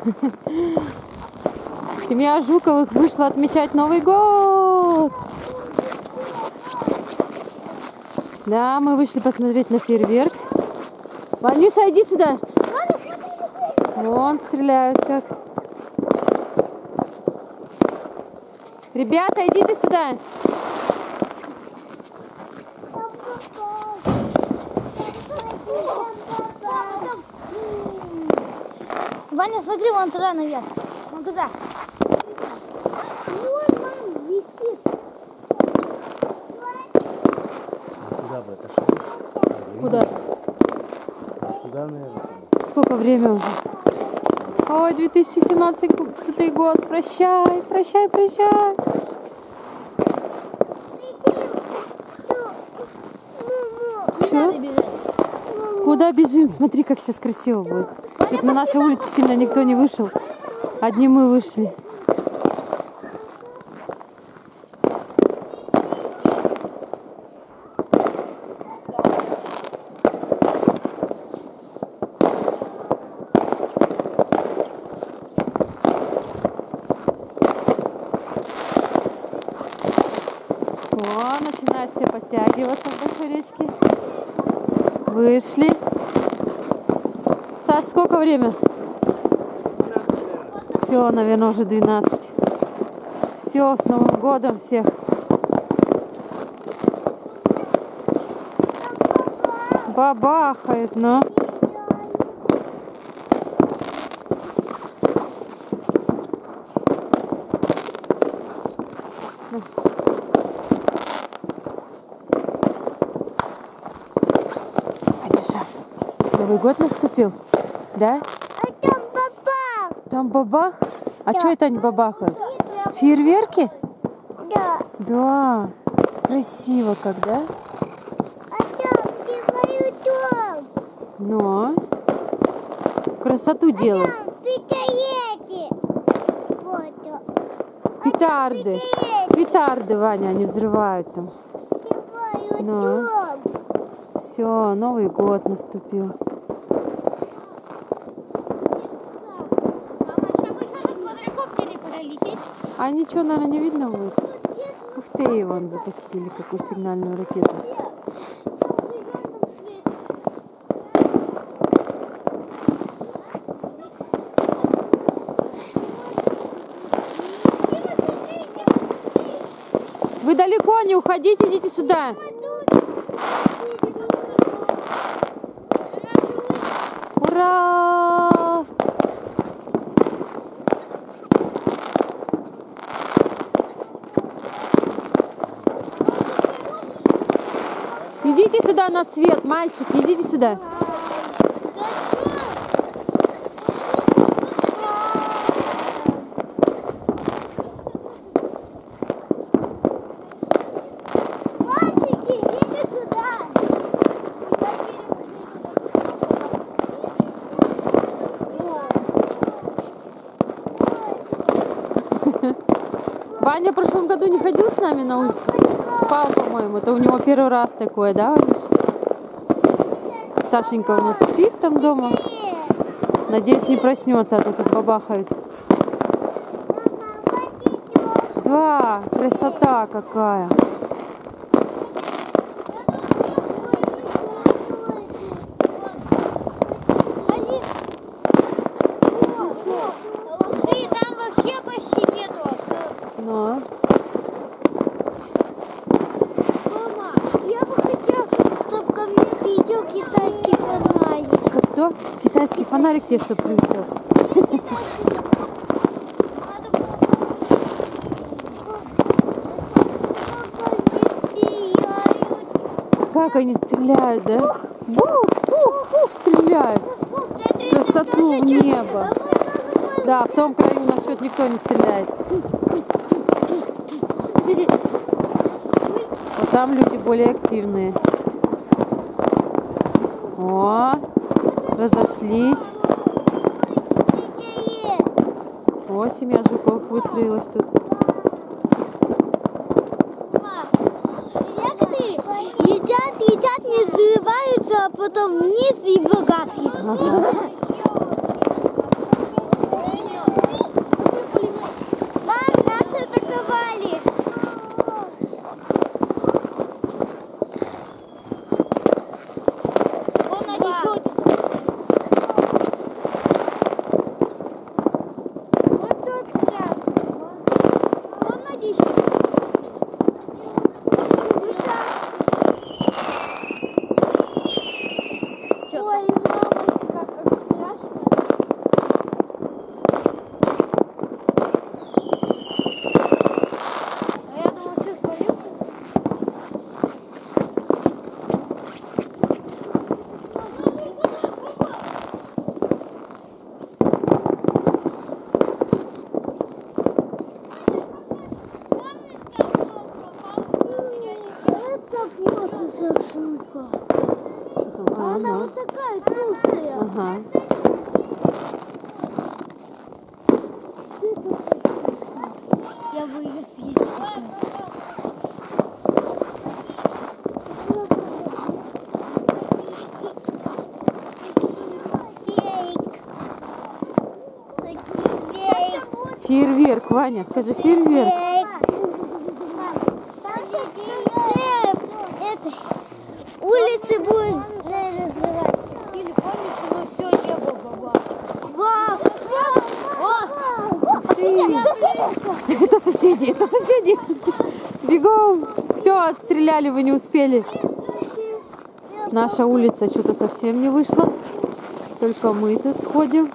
Семья Жуковых вышла отмечать Новый год. Да, мы вышли посмотреть на фейерверк. Ванюша, иди сюда. Вон стреляют как. Ребята, идите сюда. Ваня, смотри, вон туда наверх. Вон туда. Вон, мам, висит. Куда бы это шло? Куда? Куда, наверное? Сколько времени уже? Ой, 2017 год. Прощай, прощай, прощай. Надо бежать. Куда бежим? Смотри, как сейчас красиво будет. Тут на нашей улице сильно никто не вышел. Одни мы вышли. О, начинают все подтягиваться в большой речке. Вышли. Саш, сколько время? Все, наверное, уже 12. Все, с Новым годом всех. Бабахает, но. Новый год наступил, да? А там бабах. Там бабах? А что это они бабахают? Фейерверки? Да. Да. Красиво как, да? А там, ты говорю, там. Но. Красоту делают. Там петарды. Вот. Петарды. Петарды, Ваня, они взрывают там. Ну. Все, Новый год наступил. А ничего, наверное, не видно будет. Ух ты, вон запустили какую сигнальную ракету. Вы далеко не уходите, идите сюда. Ура! Идите сюда на свет, мальчики, идите сюда. Мальчики, идите сюда. Ваня в прошлом году не ходил с нами на улицу? Спал, по-моему. Это у него первый раз такое, да, Ванюш? Сашенька у нас спит там дома. Надеюсь, не проснется, а то тут бабахают. Да, красота какая. Смотри, там вообще почти нету. Но. Мама, я бы хотела, чтобы ко мне прилетел китайский фонарик. Как кто? Китайский фонарик тебе что прилетел? Как они стреляют, да? Стреляют. Красоту в небо. Да, в том краю на счет никто не стреляет. Вот там люди более активные. О, разошлись. О, семья Жуковых выстроилась тут. Некоторые едят, не взрываются, а потом вниз и в гаснет. Ага. Она Ага. вот такая толстая. Ага. Я бы ее съесть хотела. Фейерверк, Ваня, скажи фейерверк. Улицы будет развивать. Или помнишь, мы все небо баба. Это соседи, это соседи. Бегом. Все, отстреляли, вы не успели. Наша улица что-то совсем не вышла. Только мы тут ходим.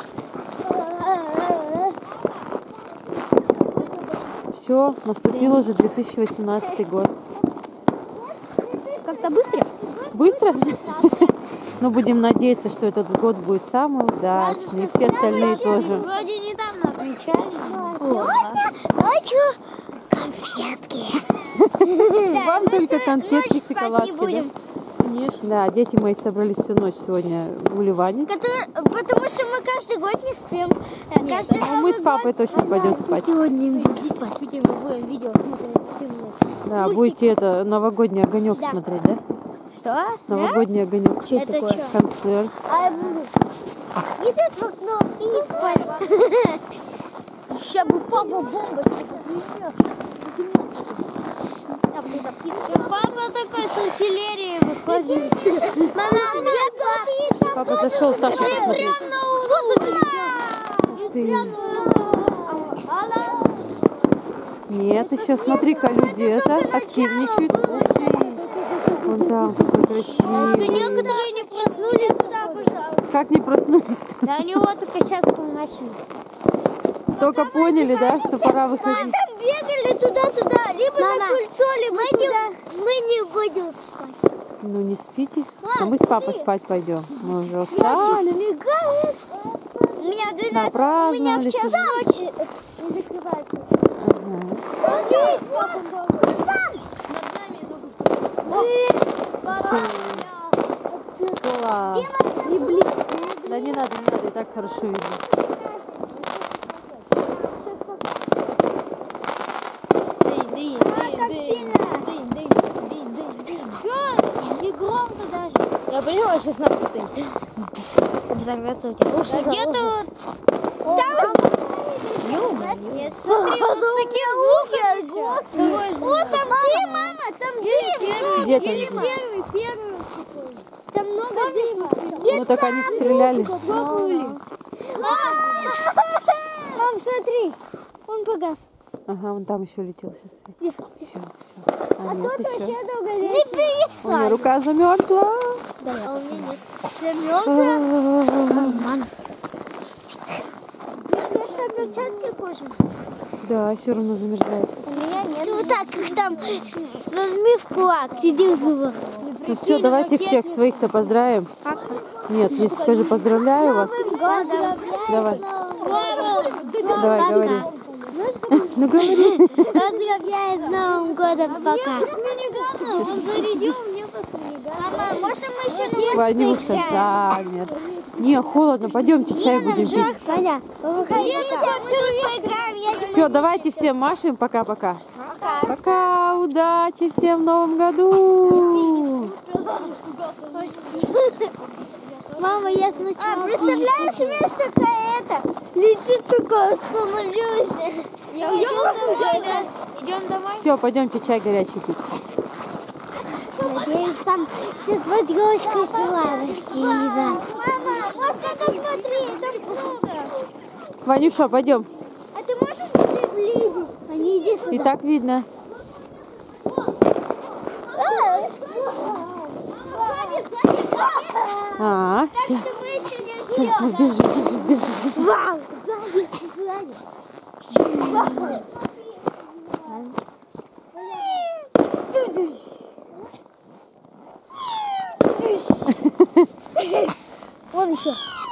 Все, наступил уже 2018 год. Как-то быстро? Быстро? Но будем надеяться, что этот год будет самый удачный. Все остальные тоже. Вроде недавно отмечали. Ночью конфетки. Вам только конфетки, шоколадки, да? будем. Конечно. Да, дети мои собрались всю ночь сегодня гулеванить. Потому что мы каждый год не спим. Каждый Ну, мы с папой точно пойдем спать. сегодня не будем спать. Мы будем видео смотреть. Да, будете это новогодний огонек смотреть, да? Что? Новогодний огонек. Что Это такое? чё? Концерт. А я буду видеть в окно и не спать. Сейчас бы папа бомбочку Папа такой с артиллерией выходит. Мама, где папа? Папа зашел Сашу посмотреть. Ты. Нет, еще смотри-ка, люди это активничают. Вон там какой красивый. Некоторые не проснулись туда, пожалуйста. Как не проснулись-то? Да они вот только сейчас начали. Только поняли, да, что пора выходить. Там бегали туда-сюда, либо на крыльцо, либо туда. Мы не будем спать. Ну не спите. А мы с папой спать пойдем. Мы уже устали. Мигает. У меня 12. У меня Напраздновали в час себя. ночи не закрывается. Класс. Да не надо, и так хорошо видно. Не громко даже. Я поняла, 16-й. Взорвется у тебя. Где-то там. Смотри, вот такие звуки. Вот там дым, мама, там дым. Где там Или дым? первый. Там много дыма. Ну так они стреляли. Мам, смотри, он погас. Ага, вон там еще летел сейчас. Все. А нет еще. долго летит. У меня рука замерзла. А у меня нет. Замерзла? Карман. Ты просто перчатки кожаные? Да, все равно замерзает. У меня нет. Вот так, как там, возьми в кулак, сиди в зубах. Ну все, давайте всех своих-то поздравим. Нет, не скажи, поздравляю вас. Давай. Давай, говори. Ну говори. Поздравляю с Новым годом, пока. Он зарядил мне просто миниган. Мама, можно мы еще Ванюша, да, нет. Не, холодно, пойдемте чай будем пить. Коня, выходи. Поиграем. Все, давайте всем машем, пока-пока. Пока, удачи всем в новом году. Мама, я сначала... представляешь, у меня такая летит такая, остановилась. Идем домой. Все, пойдемте чай горячий пить. Надеюсь, там все под елочкой сладости едят. Мама, может, это смотри, там много. Ванюша, пойдем. А ты можешь приблизить? А не иди сюда. И так видно. А, сейчас. Сейчас мы бежим. Вау, сзади. Вон еще.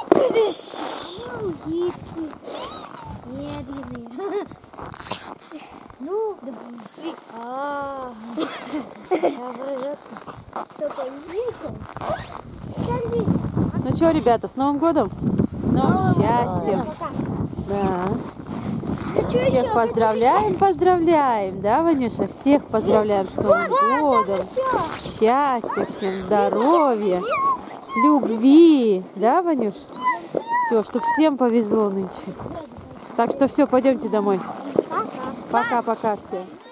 Медленный. Ну, да быстрее. Сейчас взорвется. Ну что, ребята, с Новым годом? С новым счастьем. Да. Всех поздравляем, поздравляем, да, Ванюша? Всех поздравляем с Новым годом. Счастья всем, здоровья, любви, да, Ванюш? Все, чтобы всем повезло нынче. Так что все, пойдемте домой. Пока-пока всем.